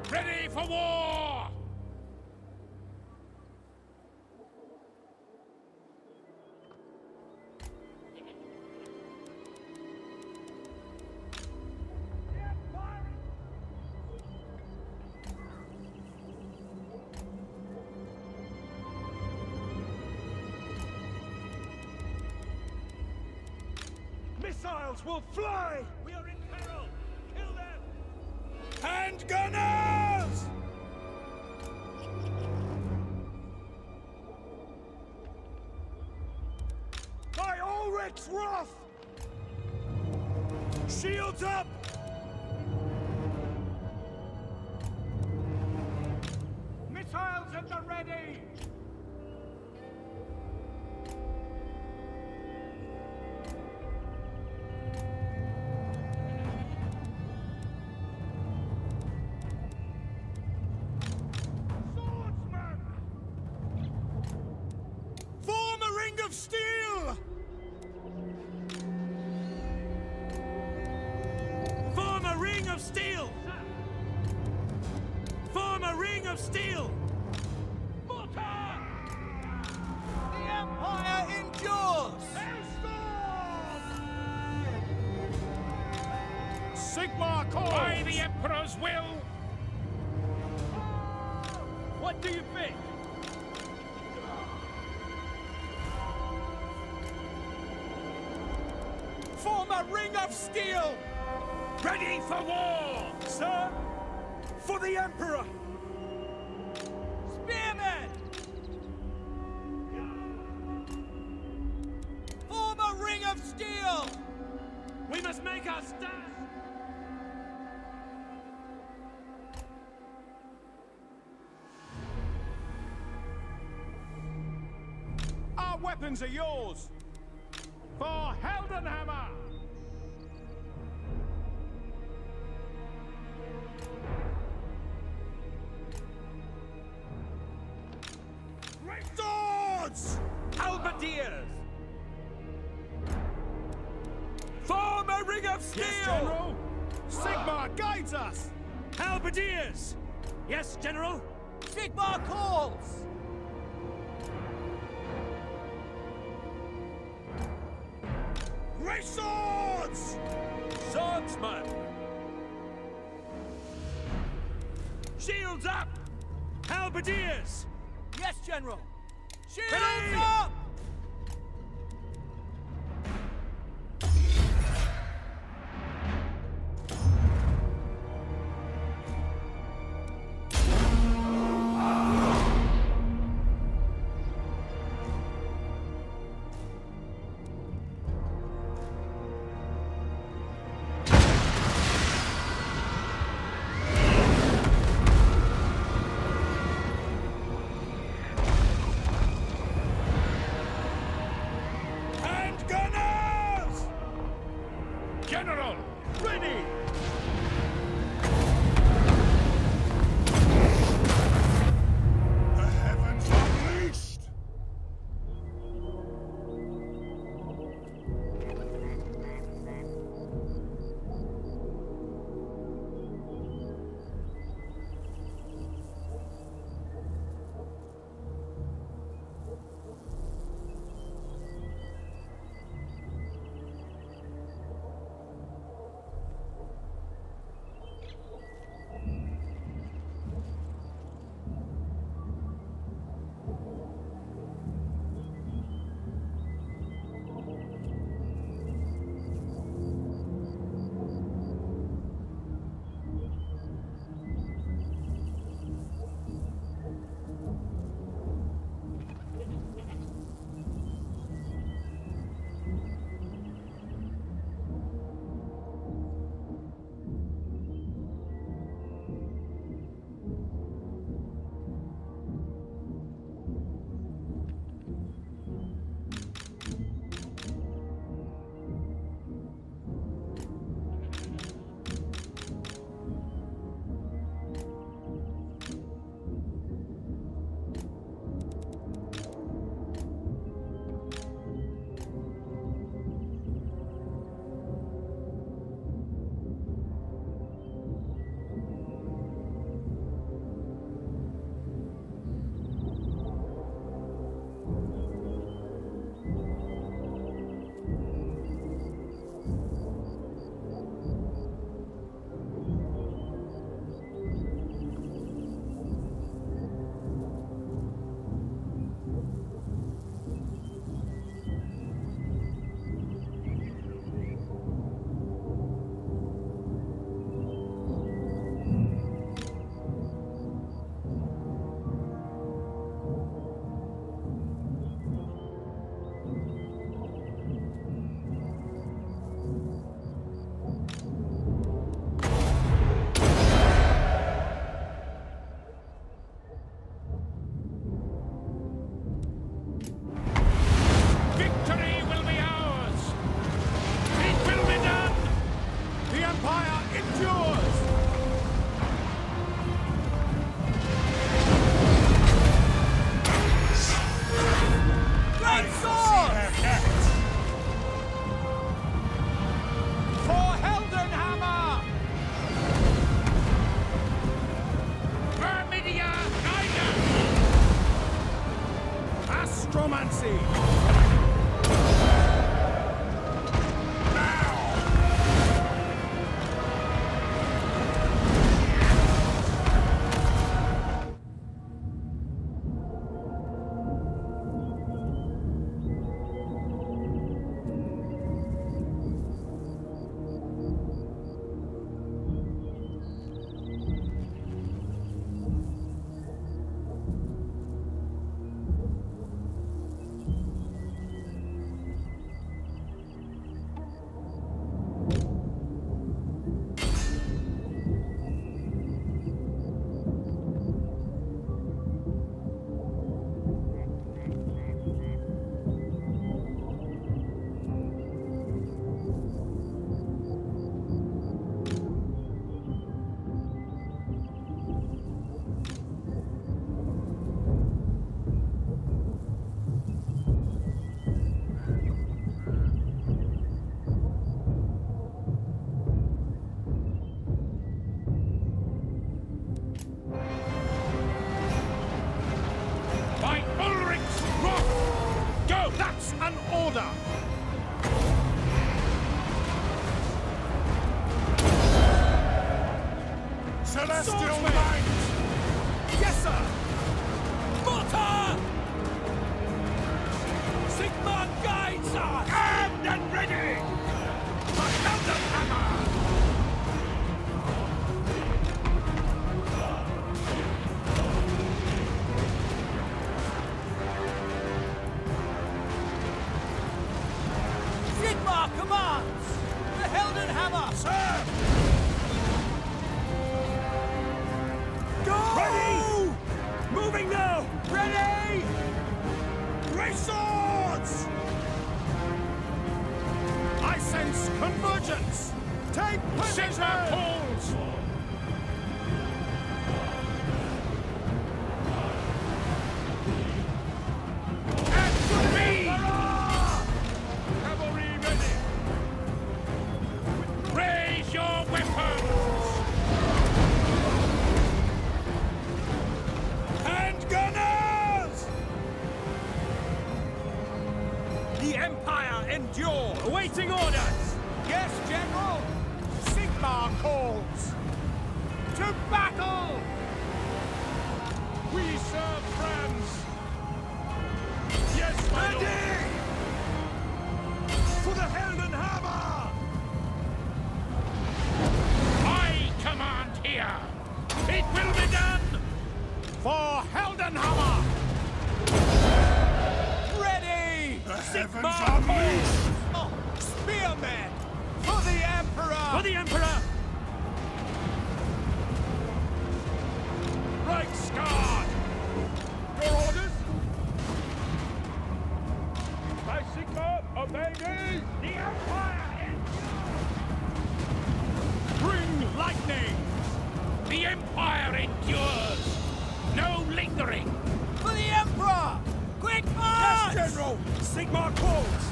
Ready for war! Missiles will fly! We are in peril! Kill them! Hand gunners! By Ulrich's wrath! Shields up! Missiles at the ready! Of steel! Form a ring of steel! Form a ring of steel! Mortar! The Empire endures! Sigmar calls! By the Emperor's will! What do you think? Form a ring of steel! Ready for war! Sir, for the Emperor! Spearmen! Form a ring of steel! We must make our stand! Our weapons are yours! For Heldenhammer! Great swords! Halberdiers! Form a ring of steel! Yes, General! Sigmar guides us! Halberdiers! Yes, General? Sigmar calls! Great swords! Swordsman! Shields up! Halberdiers! Yes, General! Shields Ready! up! necromancy! Celestial Might! Yes, sir! Mortar! Sigmar guides us! Armed and ready! For Heldenhammer! Sigmar commands! The Heldenhammer! Sir! Go! Ready! Moving now! Ready! Raise swords! I sense convergence! Take position! Sigmar calls! At speed! Cavalry ready! Raise your weapons! And gunners! The Empire endure! Awaiting orders! Yes, General! Sigmar calls! To battle! We serve France! Yes, my lord! Ready! For the Heldenhammer! I command here! It will be done! For Heldenhammer! Ready! The Sigmar heavens are calls! loose! Oh, spearmen! For the Emperor! For the Emperor! Reiksmarshal! Your orders? By Sigmar, obey me! The Empire endures! Bring lightning! The Empire endures! No lingering! For the Emperor! Quick march! Yes, General! Sigmar calls!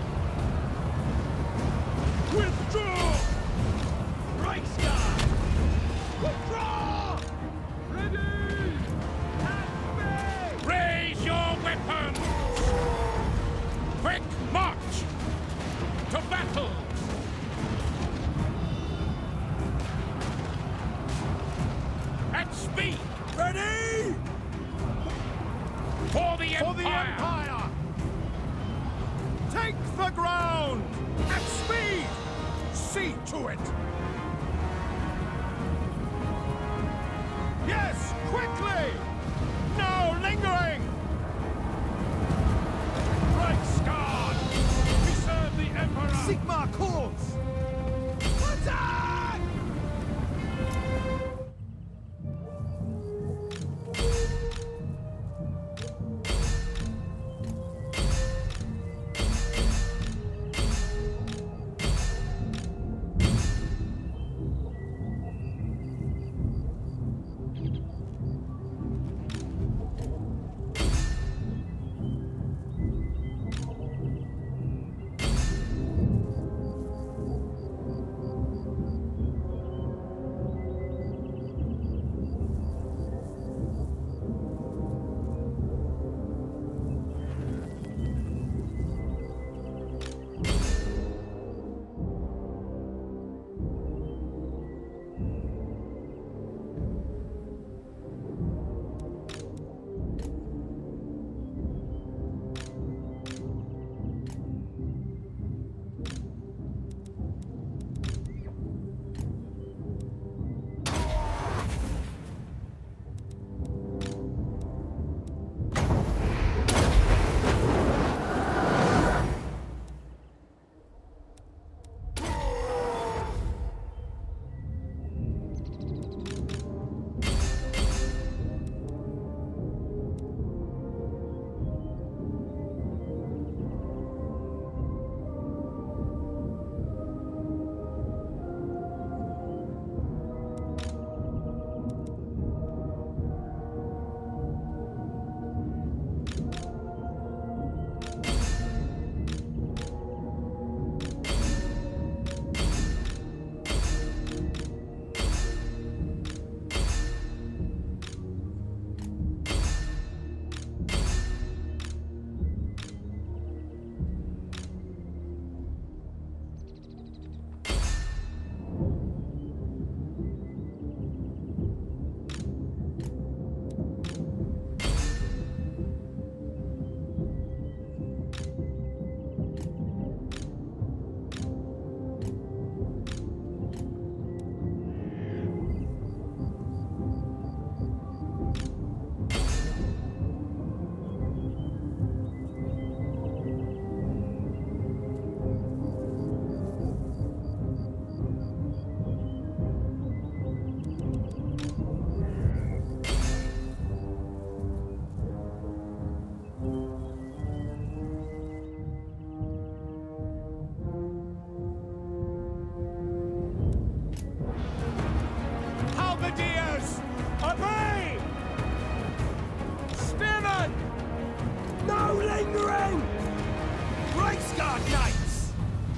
Withdraw! Reichsguard! Withdraw! Ready! At bay! Raise your weapons! Quick march! To battle! At speed! Ready! For the Empire! For the Empire! Take the ground! At speed! See to it! Yes, quickly! No lingering! Reiksguard! We serve the Emperor! Sigmar calls! Attack! Sigmar Knights!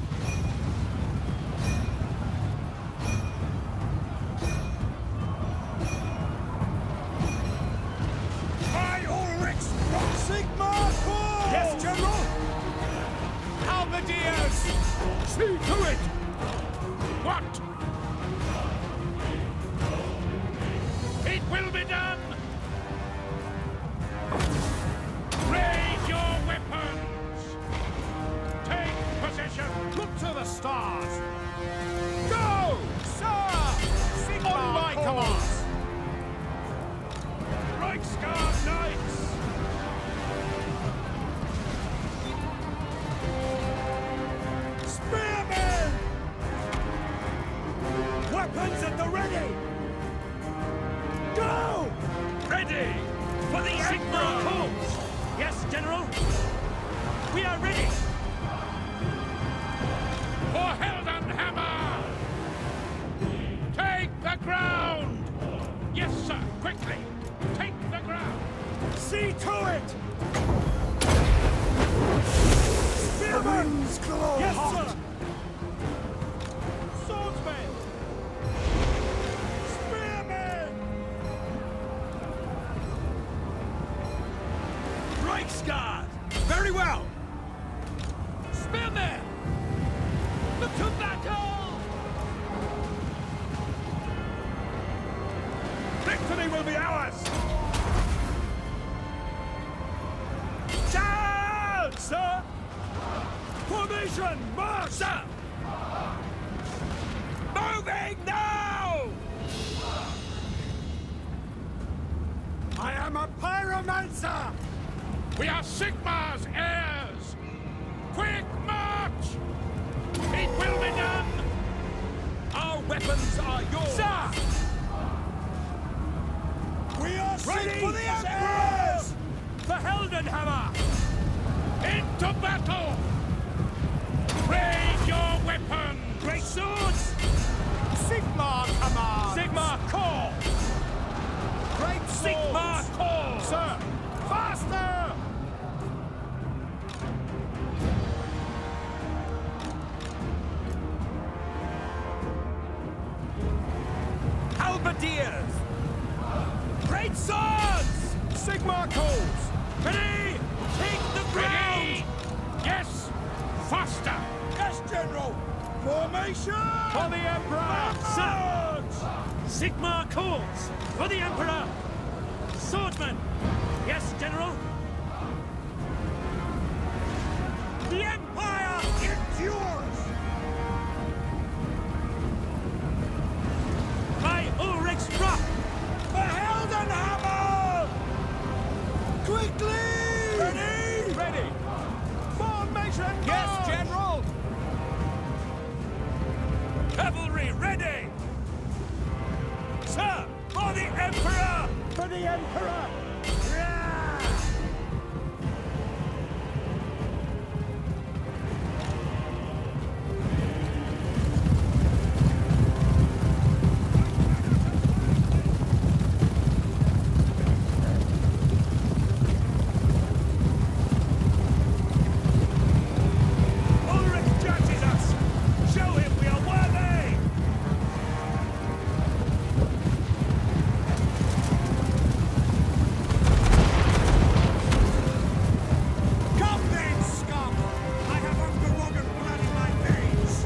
By Ulrich's Sigmar Corps! Yes, General! Halberdiers! See to it! What? It will be done! Raise your weapons! Take position! Look to the stars! Go! Sir! Sigmar on my command! Reiksmarshal Knights! Spearmen! Weapons at the ready! Go! Ready for the Sigmar Emperor! Corps! Yes, General! We are ready! For Heldenhammer! Take the ground! Yes, sir, quickly! Take the ground! See to it! Spearmen's glow! Yes, hot. sir! Swordsmen! Spearmen! Reiksguard! Very well! Spearmen! Look to battle! Victory will be ours! Down, sir! Formation, march! Sir! Moving now! I am a pyromancer! We are Sigmar's heirs! Quick march! It will be done! Our weapons are yours! Sir! We are Ready for the as Emperor! The Heldenhammer! Into battle! Raise your weapons! Great swords! Sigmar command! Sigmar Corps! Great Sigmar swords! Corps! Sir! Faster! Halberdiers! Great swords! Sigmar Corps! Ready! Take the ground! Ready? Yes! Faster! Yes, General! Formation! For the Emperor! Sir! Sigmar Corps! For the Emperor! Swordsman! Yes, General! The Empire Endures! by Ulrich's Rock! For Heldenhammer! Quickly! Ready? Ready! Formation! Yes, march! General! Cavalry ready! Sir! For the Emperor! For the Emperor! Ulrich judges us! Show him we are worthy! Come then, scum! I have Ungerogen blood in my veins!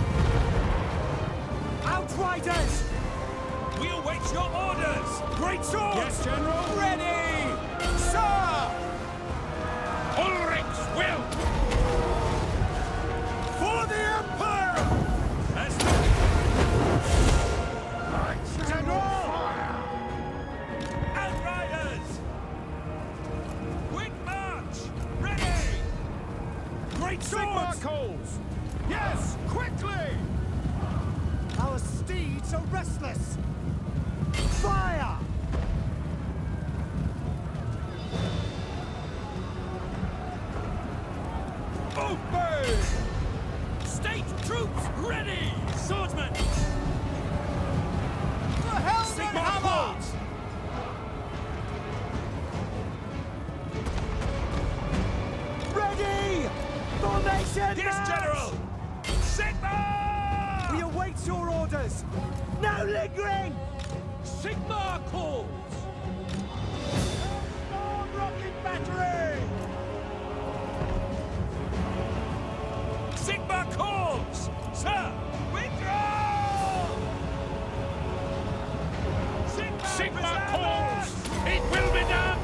Outriders! We await your orders! Great swords! Yes, General! Ready! Sir! Ulrich's will! For the Empire! As General! Outriders! Quick march! Ready! Great Sigmar swords! Yes, quickly! Our steeds are restless! Fire! Obey! State troops ready! Swordsman! The Heldenhammer! Corps! Ready! Formation! Attention! Yes, General! Sigma! We await your orders! No lingering! Sigma calls! Storm rocket battery! Sigma calls! Sir! Withdraw! Sigma calls! It will be done!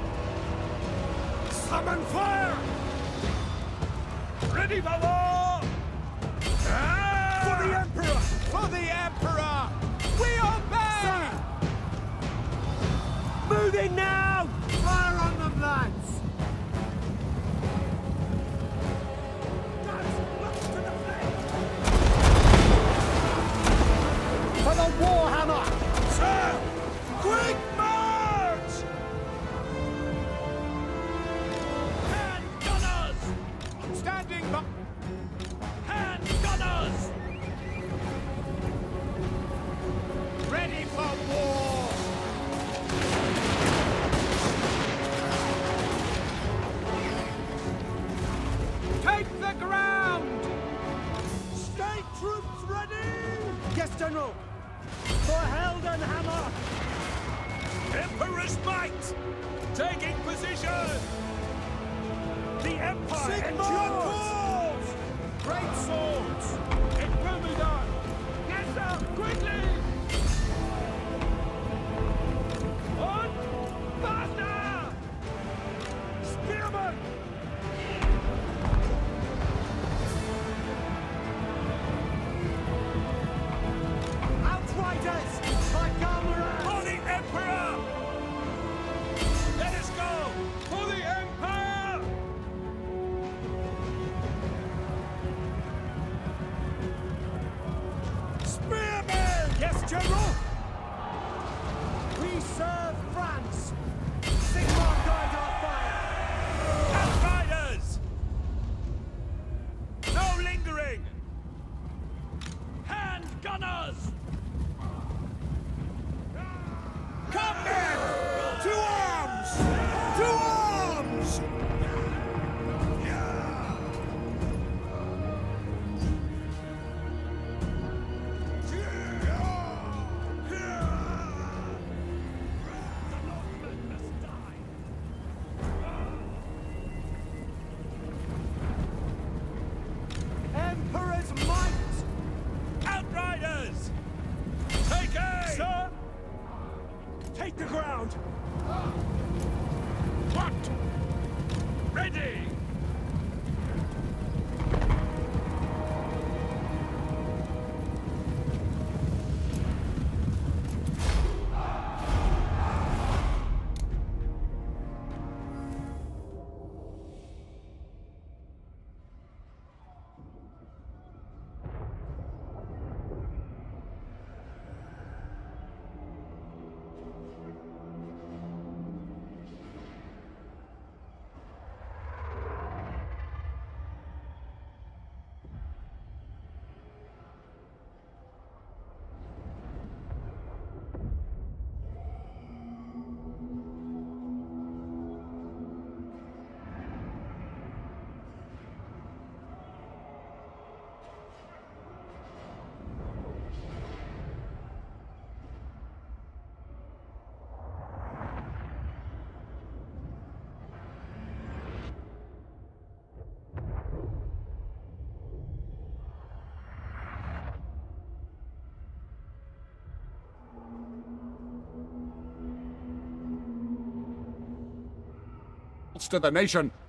Summon fire! Ready for war! For the Emperor! For the Emperor! We obey! Moving now! Fire on them, lads! For the Warhammer! Sir! Quick march! Hand gunners! Standing by! Hand gunners! Ready for war! Take the ground! State troops ready! Yes, General! For Heldenhammer! Emperor's might! Taking position! The Empire Sigma calls! Great swords! It will be done! Yes, sir! Quickly! On! Faster! Spearmen! Outriders! My comrades! For the Emperor! Let us go! For the Empire! Spearmen! Yes, General! We serve France! Sigma guide our fire! Outriders! No lingering! Hand gunners! Come men! To arms! To arms! Emperor's might! Outriders! Take aim! Sir! Take the ground! What? Ready! To the nation